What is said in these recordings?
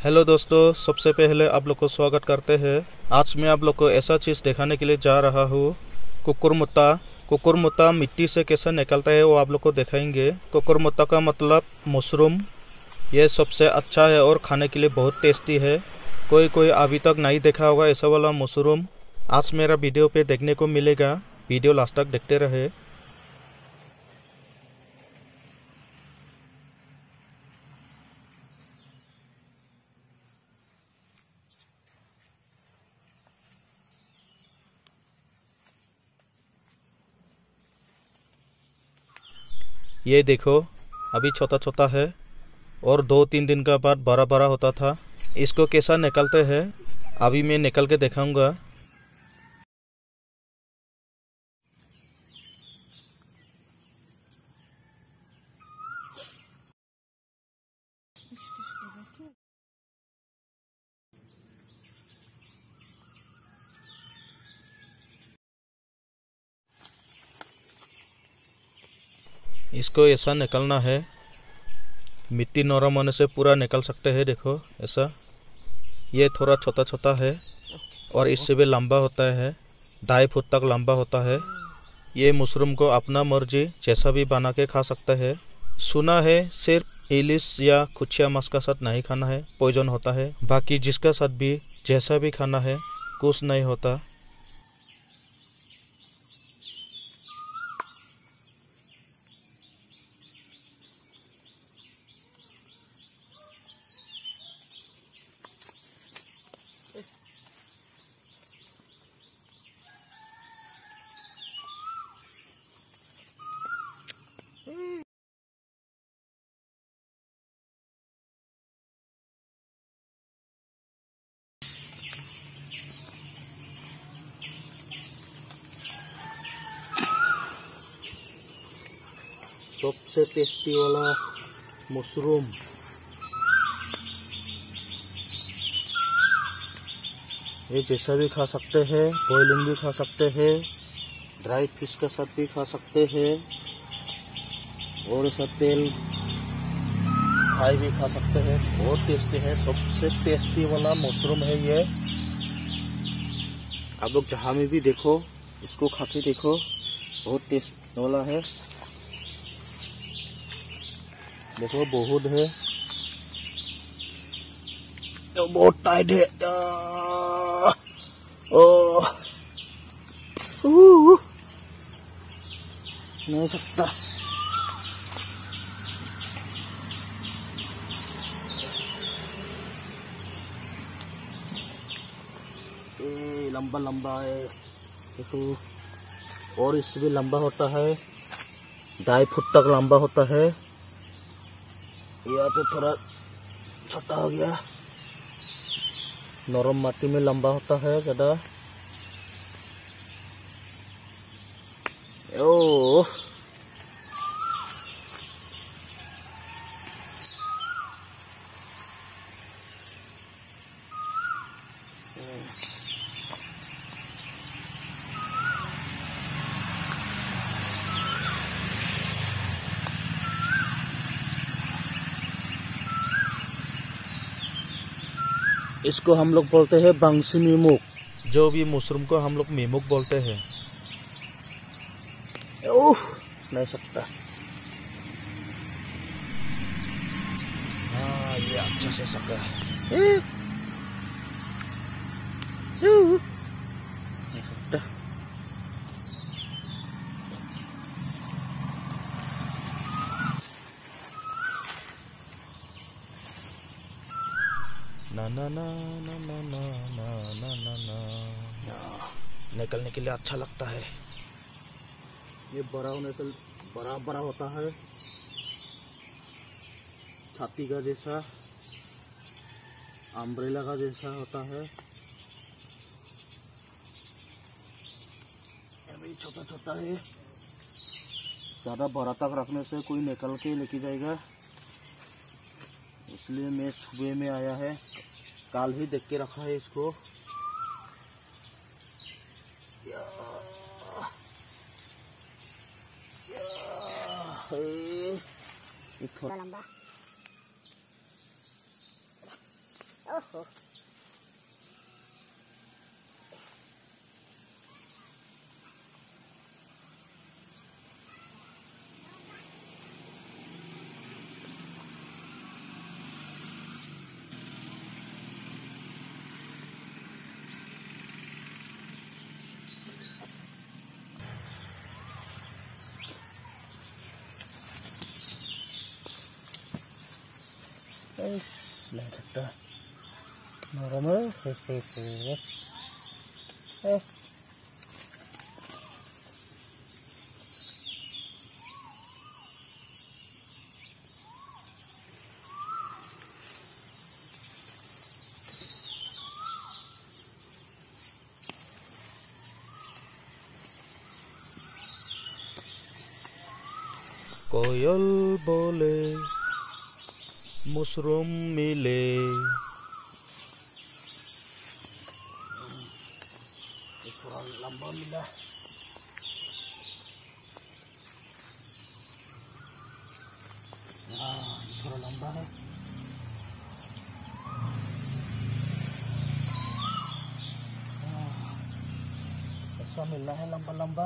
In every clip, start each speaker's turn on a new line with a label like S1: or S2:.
S1: Hello दोस्तों, सबसे पहले आप लोग को स्वागत करते हैं। आज मैं आप लोग को ऐसा चीज़ दिखाने के लिए जा रहा हूँ। कुकुरमुत्ता मिट्टी से कैसे निकलता है वो आप लोग को दिखाएंगे। कुकुरमुत्ता का मतलब मशरूम। ये सबसे अच्छा है और खाने के लिए बहुत टेस्टी है। कोई अभी तक नहीं देखा होगा ऐसा वाला मशरूम। आज मेरा वीडियो पे देखने को मिलेगा। वीडियो लास्ट तक देखते रहे। ये देखो, अभी छोटा छोटा है और 2-3 दिन का बाद बड़ा बड़ा होता था। इसको कैसा निकलते हैं अभी मैं निकल के दिखाऊंगा। इसको ऐसा निकलना है। मिट्टी नरम होने से पूरा निकल सकते हैं। देखो ऐसा, ये थोड़ा छोटा छोटा है और इससे भी लंबा होता है। 2.5 फुट तक लंबा होता है। ये मशरूम को अपना मर्जी जैसा भी बना के खा सकते हैं। सुना है सिर्फ इलिश या खुचिया माछ का साथ नहीं खाना है, पॉइजन होता है। बाकी जिसका साथ भी जैसा भी खाना है कुछ नहीं होता। सबसे टेस्टी वाला मशरूम। ये जैसा भी खा सकते हैं, बॉइलिंग भी खा सकते हैं, ड्राई फिश के साथ भी खा सकते हैं और इसका तेल फ्राई भी खा सकते हैं। बहुत टेस्टी है, सबसे टेस्टी वाला मशरूम है ये। आप लोग जहाँ में भी देखो इसको खा के देखो, बहुत टेस्ट वाला है। देखो बहुत है, तो बहुत टाइट है। नहीं सकता। लंबा लंबा है देखो, और इससे भी लंबा होता है। 2.5 फुट तक लंबा होता है। यह तो थोड़ा छोटा हो गया। नरम माटी में लंबा होता है ज्यादा। ओ इसको हम लोग बोलते हैं बंसी मीमुक। जो भी मशरूम को हम लोग मीमुक बोलते हैं। ओह, नहीं सकता। हाँ, ये अच्छा से सका है। नहीं सकता। ना ना ना ना ना ना ना ना ना ना, निकलने के लिए अच्छा लगता है। ये बड़ा होने से बड़ा बड़ा होता है, छाती का जैसा, अम्ब्रेला का जैसा होता है। अभी छोटा छोटा है। ज्यादा बड़ा तक रखने से कोई निकल के लेके जाएगा, इसलिए मैं सुबह में आया है। कल ही देख के रखा है इसको। थोड़ा लंबा।
S2: ओहो
S3: Lanjut normal hehehe
S1: कोयल बोले मशरूम मिले
S3: थोड़ा लंबा मिला थोड़ा लंबा है ऐसा मिलना है लंबा लंबा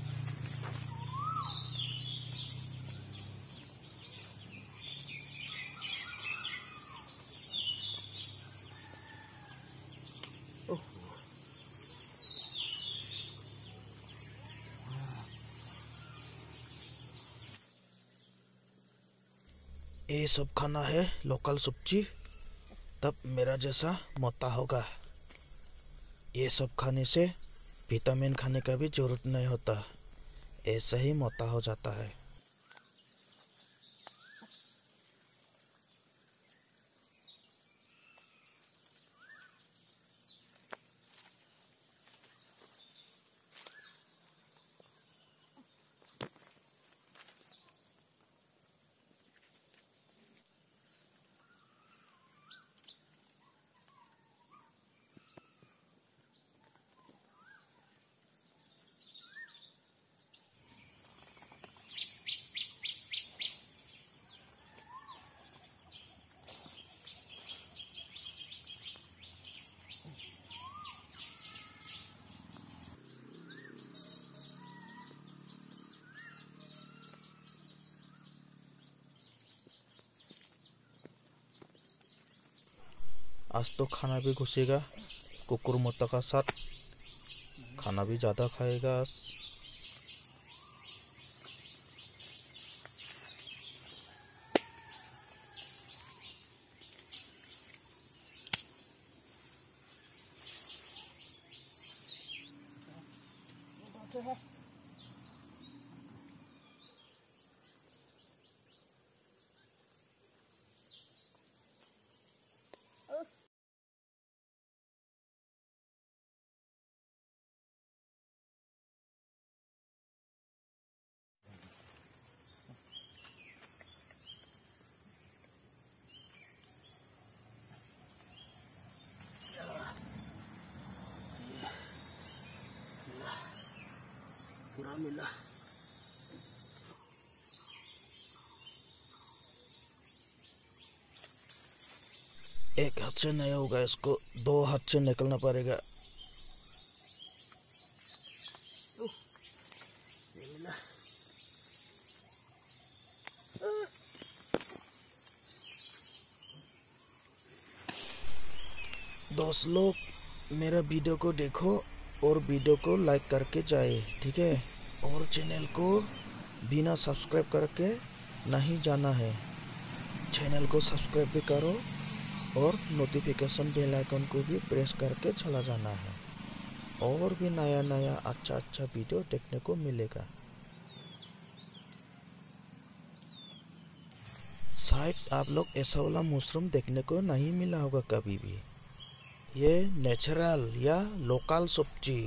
S1: ये सब खाना है लोकल सब्जी, तब मेरा जैसा मोटा होगा। ये सब खाने से विटामिन खाने का भी जरूरत नहीं होता, ऐसा ही मोटा हो जाता है। आज तो खाना भी घुसेगा कुकुर मोता का साथ, खाना भी ज़्यादा खाएगा आज।
S3: पूरा मिला
S1: एक हाथ से नहीं होगा, इसको दो हाथ से निकलना पड़ेगा।
S3: मिला
S1: दोस्त लोग मेरा वीडियो को देखो और वीडियो को लाइक करके जाए, ठीक है। और चैनल को बिना सब्सक्राइब करके नहीं जाना है, चैनल को सब्सक्राइब भी करो और नोटिफिकेशन बेल आइकन को भी प्रेस करके चला जाना है, और भी नया नया अच्छा अच्छा वीडियो देखने को मिलेगा। शायद आप लोग ऐसा वाला मशरूम देखने को नहीं मिला होगा कभी भी। ये नेचुरल या लोकल सब्जी।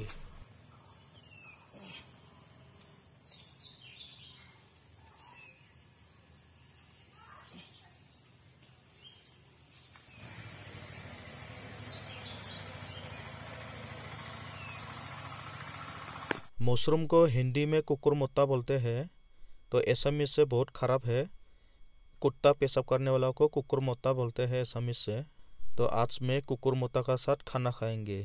S1: मशरूम को हिंदी में कुकुरमुत्ता बोलते हैं, तो असमीज से बहुत ख़राब है। कुत्ता पेशाब करने वाला को कुकुरमुत्ता बोलते हैं असमीज से। तो आज में कुकुरमुत्ता का साथ खाना खाएंगे।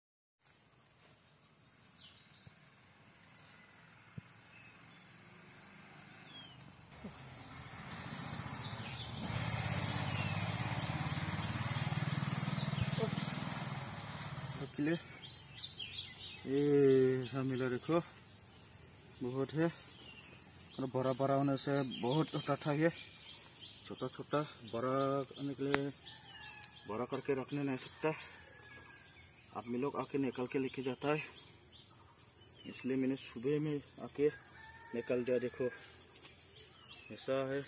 S3: ये ऐसा मिला देखो, बहुत है। बड़ा बड़ा होने से बहुत छोटा था, ये छोटा छोटा बड़ा करने के लिए बड़ा करके रखने नहीं सकता। आदमी लोग आके निकल के लेके जाता है, इसलिए मैंने सुबह में आके निकल दिया। देखो ऐसा है,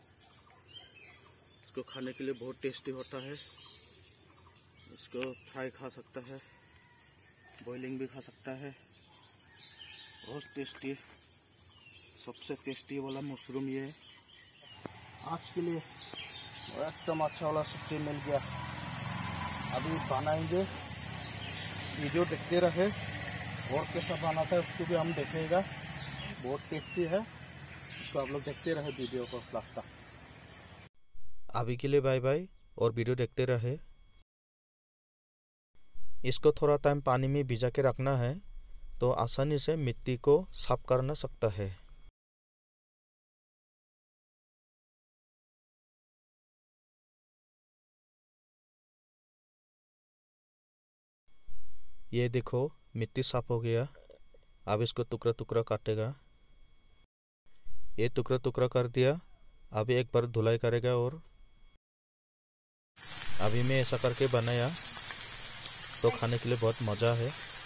S3: इसको खाने के लिए बहुत टेस्टी होता है। इसको फ्राई खा सकता है, बॉइलिंग भी खा सकता है, बहुत टेस्टी। सबसे टेस्टी वाला मशरूम ये है। आज के लिए एकदम अच्छा वाला सब्जी मिल गया। अभी बनाएंगे, वीडियो देखते रहे और कैसा बनाता है उसको भी हम देखेगा। बहुत टेस्टी है, इसको आप लोग देखते रहे वीडियो को लास्ट तक।
S1: अभी के लिए बाय बाय और वीडियो देखते रहे। इसको थोड़ा टाइम पानी में भिजा के रखना है तो आसानी से मिट्टी को साफ करना सकता है। ये देखो मिट्टी साफ हो गया। अब इसको टुकड़ा टुकड़ा काटेगा। ये टुकड़ा टुकड़ा कर दिया। अभी एक बार धुलाई करेगा। और अभी मैं ऐसा करके बनाया तो खाने के लिए बहुत मज़ा है।